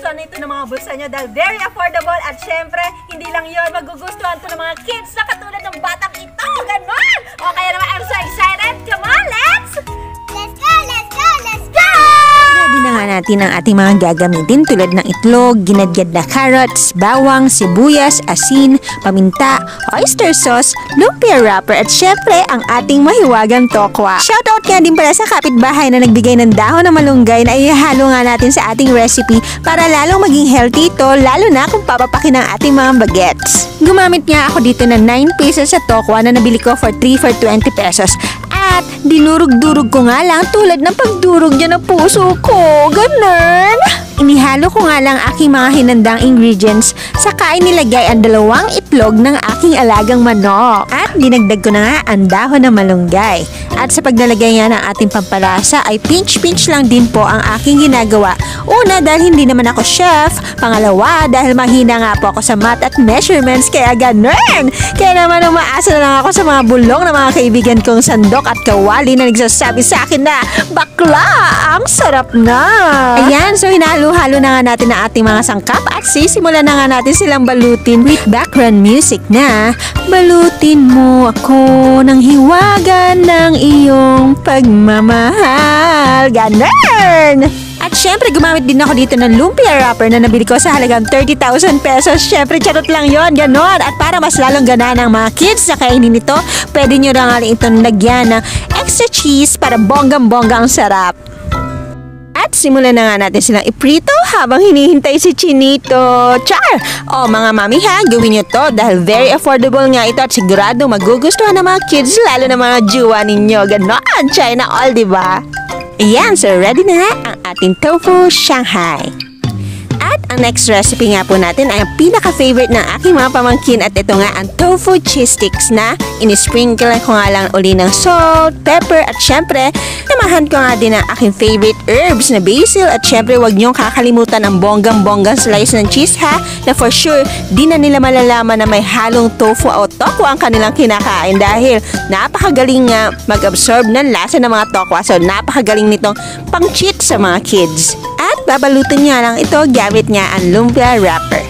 magugustuhan nito ng mga bulsa nyo dahil very affordable at syempre, hindi lang yon, magugustuhan to ng mga kids na katulad ng batang ito. Ganon! O kaya naman, I'm so excited. Come on, let's go! Ready na nga natin ang ating mga gagamitin tulad ng itlog, ginadgad na carrots, bawang, sibuyas, asin, paminta, oyster sauce, lumpia wrapper at syempre ang ating mahiwagang tokwa. Shoutout nga din pala sa kapitbahay na nagbigay ng dahon ng malunggay na ihalo nga natin sa ating recipe para lalong maging healthy ito, lalo na kung papapakin ang ating mga bagets. Gumamit nga ako dito ng 9 pieces sa tokwa na nabili ko for 3 for 20 pesos. At dinurog-durog ko nga lang tulad ng pagdurog niya ng puso ko. Ganun! Inihalo ko nga lang aking mga hinandang ingredients saka inilagay ang 2 itlog ng aking alagang manok. At dinagdag ko na nga ang dahon ng malunggay. At sa paglalagay nga ng ating pampalasa ay pinch-pinch lang din po ang aking ginagawa. Una, dahil hindi naman ako chef. Pangalawa, dahil mahina nga po ako sa math at measurements kaya ganun. Kaya naman umaasa na lang ako sa mga bulong ng mga kaibigan kong sandok at kawali na nagsasabi sa akin na bakla, ang sarap na. Ayan, so hinalo-halo na nga natin ang ating mga sangkap at sisimulan na nga natin silang balutin with background music na balutin mo ako ng hiwaga ng iyong pagmamahal. Ganun! At syempre, gumamit din ako dito ng lumpia wrapper na nabili ko sa halagang 30,000 pesos. Syempre, charot lang yon, ganon. At para mas lalong gana ng mga kids na kainin nito, pwede nyo lang itong lagyan ng extra cheese para bonggang-bongga ang sarap. At simulan na nga natin silang iprito habang hinihintay si Chinito. Char! O mga mami ha, gawin nyo to dahil very affordable nga ito at sigurado magugustuhan ng mga kids lalo na mga juwa ninyo. Ganon, China all, diba? Ayan, so ready na nga ang ating tofu Shanghai. At ang next recipe nga po natin ay ang pinaka-favorite ng aking mga pamangkin at ito nga ang tofu cheese sticks na inisprinkle ko nga lang uli ng salt, pepper at syempre namahan ko nga din ang aking favorite herbs na basil at syempre wag niyong kakalimutan ang bonggang-bonggang slice ng cheese ha na for sure di na nila malalaman na may halong tofu o tokwa ang kanilang kinakain dahil napakagaling nga mag-absorb ng lasa ng mga tokwa so napakagaling nitong pang-cheat sa mga kids. At babalutin niya lang ito gamit niya ang lumpia wrapper.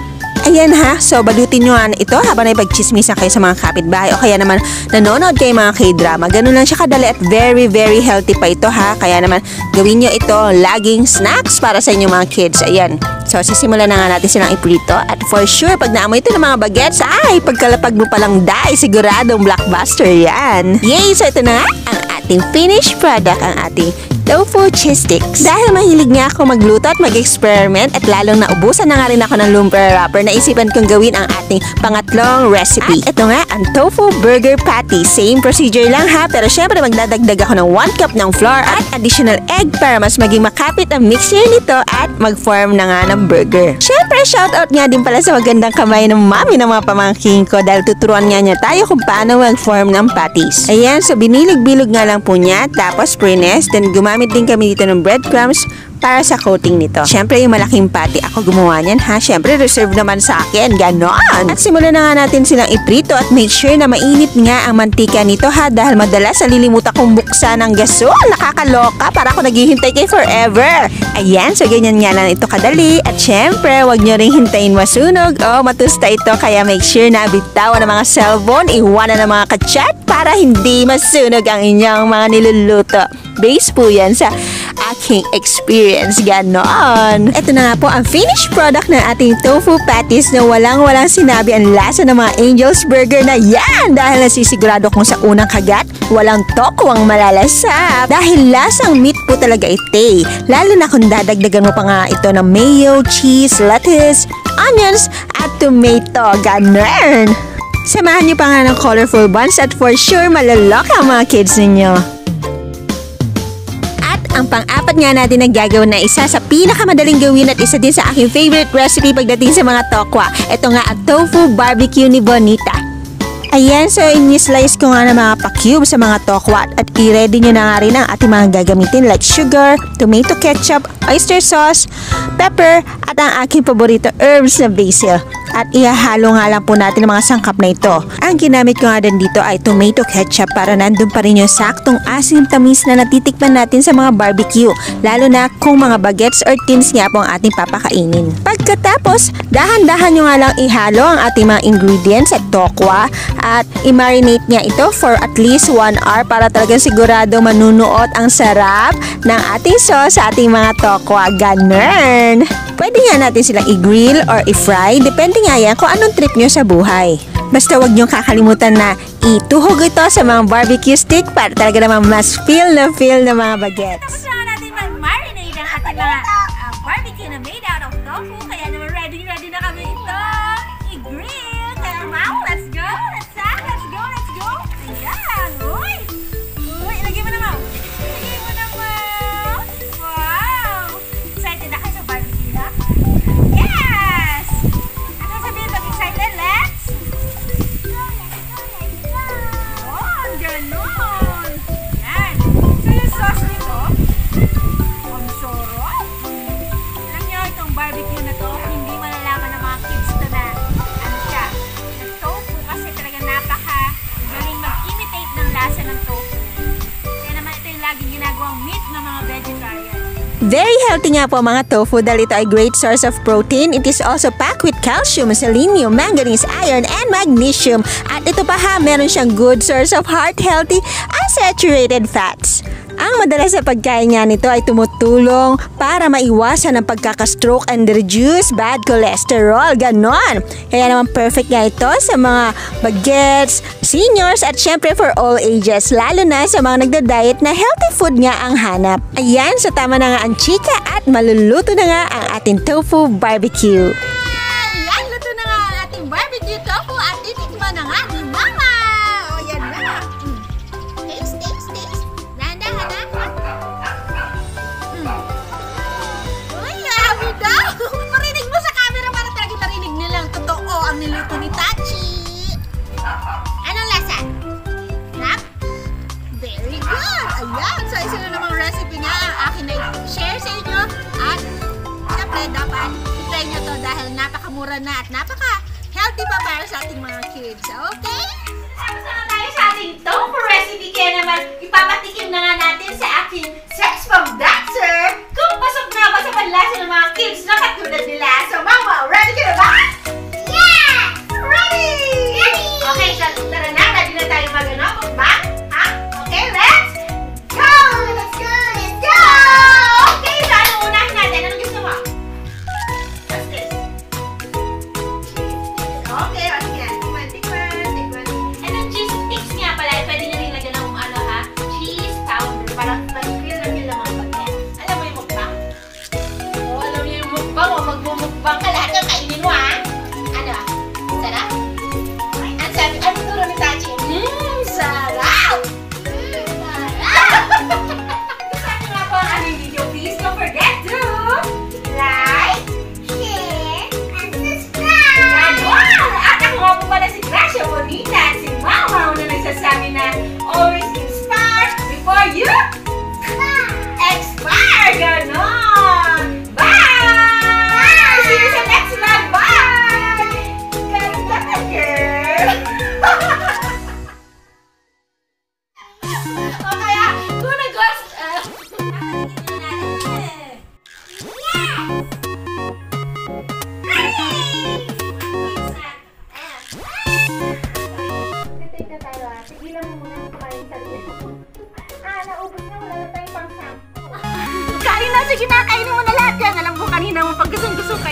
Ayan ha, so balutin nyo nga ito habang naipagchismisan kayo sa mga kapitbahay o kaya naman nanonood kayo mga k-drama. Ganun lang siya kadali at very very healthy pa ito ha. Kaya naman gawin nyo ito laging snacks para sa inyong mga kids. Ayan, so sisimulan na nga natin silang iprito at for sure pag naamoy ito ng mga bagets ay pagkalapag mo palang siguradong blockbuster yan. Yay! So ito na nga ang ating finished product, ang ating tofu cheese sticks. Dahil mahilig nga ako magluto at mag-experiment at lalong naubusan na nga rin ako ng lumpia wrapper, naisipan kong gawin ang ating pangatlong recipe. At ito nga ang tofu burger patty. Same procedure lang ha, pero syempre magdadagdag ako ng 1 cup ng flour at additional egg para mas maging makapit ang mixture nito at mag-form na nga ng burger. Syempre shoutout nga din pala sa magandang kamay ng mami ng mga pamangkin ko dahil tuturuan nga niya tayo kung paano mag-form ng patties. Ayan, so binilog-bilog nga lang po niya tapos prines, then gumamit din kami dito ng breadcrumbs para sa coating nito. Syempre yung malaking patty ako gumawa niyan ha. Syempre reserve naman sa akin. Ganon. At simulan na nga natin silang iprito at make sure na mainit nga ang mantika nito ha dahil madalas nalilimutan kong buksan ng gasol. Nakakaloka para ako naghihintay kay forever. Ayan, so ganyan nga lang ito kadali. At syempre wag nyo ring hintayin masunog o matusta ito kaya make sure na bitawan ng mga cellphone, iwanan ng mga kachat para hindi masunog ang inyong mga niluluto. Base po yan sa aking experience. Ganon. Ito na nga po ang finished product ng ating tofu patties na walang-walang sinabi ang lasa ng mga Angel's Burger na yan dahil nasisigurado kong sa unang kagat walang tokwang malalasap dahil lasang meat po talaga ite. Lalo na kung dadagdagan mo pa nga ito ng mayo, cheese, lettuce, onions at tomato. Ganon. Samahan niyo pa nga ng colorful buns at for sure malaloka ang mga kids ninyo. Ang pang-apat nga natin ang gagawin na isa sa pinakamadaling gawin at isa din sa aking favorite recipe pagdating sa mga tokwa. Ito nga ang tofu barbecue ni Bonita. Ayan, so in-slice ko nga ng mga pa-cube sa mga tokwa at i-ready nyo na nga rin ang ating mga gagamitin like sugar, tomato ketchup, oyster sauce, pepper, at ang aking paborito herbs na basil. At ihahalo nga lang po natin ang mga sangkap na ito. Ang ginamit ko nga din dito ay tomato ketchup para nandun pa rin yung saktong asim tamis na natitikman natin sa mga barbecue. Lalo na kung mga bagets or tins nga po ang ating papakainin. Pagkatapos, dahan-dahan nyo nga lang ihalo ang ating mga ingredients at tokwa at i-marinate niya ito for at least 1 hour para talagang sigurado manunuot ang sarap ng ating sauce sa ating mga tokwa. Ganun! Pwede nga natin silang i-grill or i-fry, depende nga yan kung anong trip nyo sa buhay. Basta wag nyo kakalimutan na ituhog ito sa mga barbecue stick para talaga naman mas feel na mga bagets. Tapos na natin mag-marinate ang ating mga barbecue na made out of tofu. Kaya naman ready na kami ito i-grill. Kaya wow, let's go! Let's go! Ayan! Uy! Ilagay mo na, Mau! Wow! Excited na kayo sa barbecue na? Yes! Ano sabihin pag excited? Let's go! Oh, ganon! Yan! So yung sauce nito, ang sarap! Alam niyo, itong barbecue na to, hindi malalaman ng mga kids to na ano siya, na tofu kasi talaga napaka-galing mag-imitate ng lasa ng tofu. Kaya naman ito yung laging ginagawang meat ng mga vegetarian. Very healthy nga po mga tofu dahil ito ay great source of protein. It is also packed with calcium, selenium, manganese, iron, and magnesium. At ito pa ha, meron siyang good source of heart-healthy unsaturated fats. Ang madalas sa pagkain nga nito ay tumutulong para maiwasan ang pagkakastroke and reduce bad cholesterol. Ganon! Kaya naman perfect nga ito sa mga bagets, seniors at syempre for all ages. Lalo na sa mga nagda-diet na healthy food nga ang hanap. Ayan, so tama na nga ang chika at maluluto na nga ang ating tofu barbecue. Ayan, luto na nga ang ating barbecue tofu at titikman na nga ni Mama! O, yan na! Taste! Dahan-dahan na! Uy, yummy daw! Marinig mo sa camera para talaga marinig nilang totoo ang niluto ni Tachi! Anong lasa? Sarap? Very good! Ayan! So, isa na namang recipe nga ang akin na i-share sa inyo at syempre dapat i-try nyo to dahil napakamura na at napaka-healthy pa para sa ating mga kids. Okay? Tapos na tayo sa ating tofu recipe kaya naman ipapatikim na nga natin sa aking sex bomb dancer kung pasok na ba sa panlasa ng mga kids na katulad nila. So, Mama, ready ka na ba? Yeah! Ready! Okay, so tara na. Ready na tayo mag-mukbang? Ha? Okay, let's go! Okay, so anong unahin natin? Anong gusto mo? What's this? Okay, what's yan? Tikman. And ang cheese sticks nga pala, pwede nyo rin lagyan ng ano ha? Cheese powder. Parang mag-feel lang yung mga bagay. Alam mo yung mukbang? Oo, alam mo yung mukbang. O magmumukbang ka lahat ng kainin mo ha? Ano? Sarap? Ang sabi, ano turo ni Tachi? Sarap! Gusto nyo nga po ang aming video, please don't forget to like, share, and subscribe! Ganon! At ako nga po pala si Gracia Bonita at si Mama na nagsasabi na always inspire before you expire! Ganon! Bye! See you sa next vlog! Bye! Ganda ka, girl! O kaya, kung nag-ghost, tigilan mo muna yung kumain sa dito. Naubos na, wala na tayong pang-sampo. Kain na, sige na, kainin mo na lahat yan. Alam ko kanina mo pag gusong-guso ka